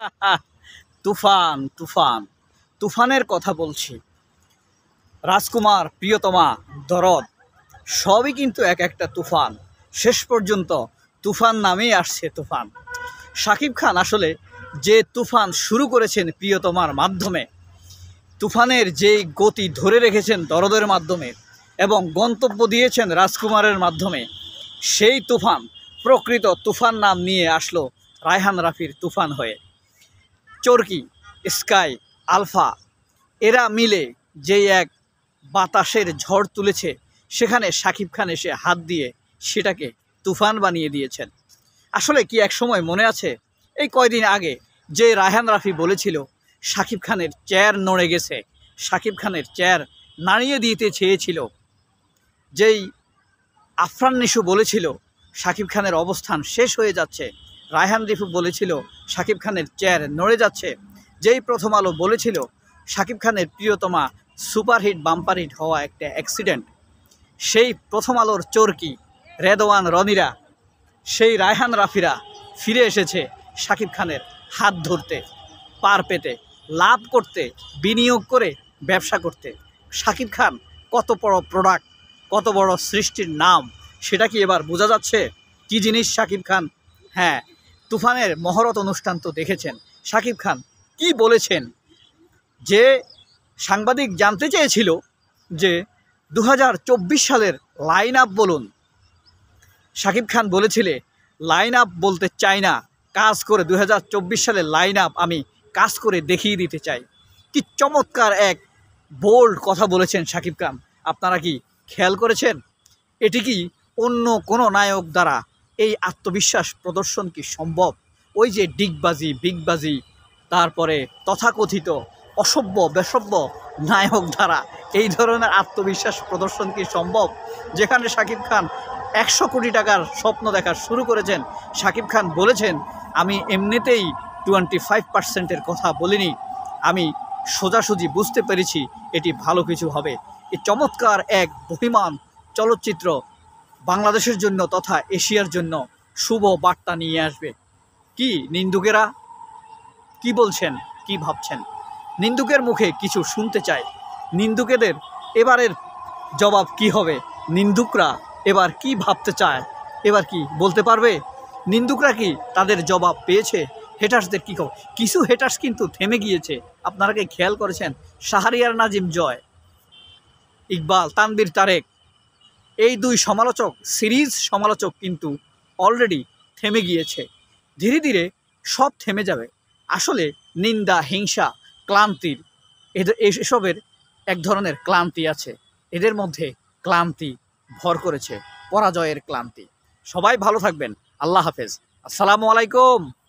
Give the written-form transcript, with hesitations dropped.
তুফান তুফান তুফানের কথা বলছি। রাজকুমার, প্রিয়তমা, দরদ সবই কিন্তু এক একটা তুফান। শেষ পর্যন্ত তুফান নামেই আসছে তুফান। শাকিব খান আসলে যে তুফান শুরু করেছেন প্রিয়তমার মাধ্যমে, তুফানের যেই গতি ধরে রেখেছেন দরদের মাধ্যমে এবং গন্তব্য দিয়েছেন রাজকুমারের মাধ্যমে, সেই তুফান প্রকৃত তুফান নাম নিয়ে আসলো রায়হান রাফির তুফান হয়ে। চরকি, স্কাই, আলফা এরা মিলে যেই এক বাতাসের ঝড় তুলেছে, সেখানে শাকিব খান এসে হাত দিয়ে সেটাকে তুফান বানিয়ে দিয়েছেন। আসলে কি এক সময় মনে আছে, এই কয়দিন আগে যে রায়হান রাফি বলেছিল শাকিব খানের চেয়ার নড়ে গেছে, শাকিব খানের চেয়ার নাড়িয়ে দিতে চেয়েছিল, যেই আফরান নিশু বলেছিল শাকিব খানের অবস্থান শেষ হয়ে যাচ্ছে, রায়হান রাফি বলেছিল শাকিব খানের চেয়ার নড়ে যাচ্ছে, যেই প্রথম আলো বলেছিল শাকিব খানের প্রিয়তমা সুপারহিট বাম্পারহিট হওয়া একটা অ্যাক্সিডেন্ট, সেই প্রথম আলোর চরকি, রেদওয়ান, রনিরা, সেই রায়হান রাফিরা ফিরে এসেছে শাকিব খানের হাত ধরতে, পার পেতে, লাভ করতে, বিনিয়োগ করে ব্যবসা করতে। শাকিব খান কত বড় প্রোডাক্ট, কত বড় সৃষ্টির নাম, সেটা কি এবার বোঝা যাচ্ছে কি জিনিস শাকিব খান? হ্যাঁ, তুফানের মহরত অনুষ্ঠান তো দেখেছেন। শাকিব খান কি বলেছেন, যে সাংবাদিক জানতে চেয়েছিল যে 2024 সালের লাইন আপ বলুন, শাকিব খান বলেছিলে লাইন আপ বলতে চাই না, কাজ করে 2024 সালের লাইন আপ আমি কাজ করে দেখিয়ে দিতে চাই। কি চমৎকার এক বোল্ড কথা বলেছেন শাকিব খান, আপনারা কি খেয়াল করেছেন? এটি কি অন্য কোনো নায়ক দ্বারা এই আত্মবিশ্বাস প্রদর্শন কি সম্ভব? ওই যে ডিগবাজি, বিগবাজি, তারপরে তথাকথিত অসভ্য বেসভ্য নায়ক দ্বারা এই ধরনের আত্মবিশ্বাস প্রদর্শন কি সম্ভব? যেখানে শাকিব খান 100 কোটি টাকার স্বপ্ন দেখা শুরু করেছেন, শাকিব খান বলেছেন আমি এমনিতেই 25%-এর কথা বলিনি, আমি সোজাসুজি বুঝতে পেরেছি এটি ভালো কিছু হবে। এই চমৎকার এক বহিমান চলচ্চিত্র বাংলাদেশের জন্য তথা এশিয়ার জন্য শুভ বার্তা নিয়ে আসবে। কি নিন্দুকেরা কি বলছেন, কি ভাবছেন? নিন্দুকের মুখে কিছু শুনতে চাই। নিন্দুকেদের এবারের জবাব কি হবে? নিন্দুকরা এবার কি ভাবতে চায়, এবার কি বলতে পারবে? নিন্দুকরা কি তাদের জবাব পেয়েছে? হেটার্সদের কী খবর? কিছু হেটার্স কিন্তু থেমে গিয়েছে, আপনারা কি খেয়াল করেছেন? শাহরিয়ার নাজিম জয়, ইকবাল, তানভীর তারেক, এই দুই সমালোচক, সিরিজ সমালোচক কিন্তু অলরেডি থেমে গিয়েছে। ধীরে ধীরে সব থেমে যাবে। আসলে নিন্দা, হিংসা, ক্লান্তির, এসবের এক ধরনের ক্লান্তি আছে, এদের মধ্যে ক্লান্তি ভর করেছে, পরাজয়ের ক্লান্তি। সবাই ভালো থাকবেন, আল্লাহ হাফেজ, আসসালামু আলাইকুম।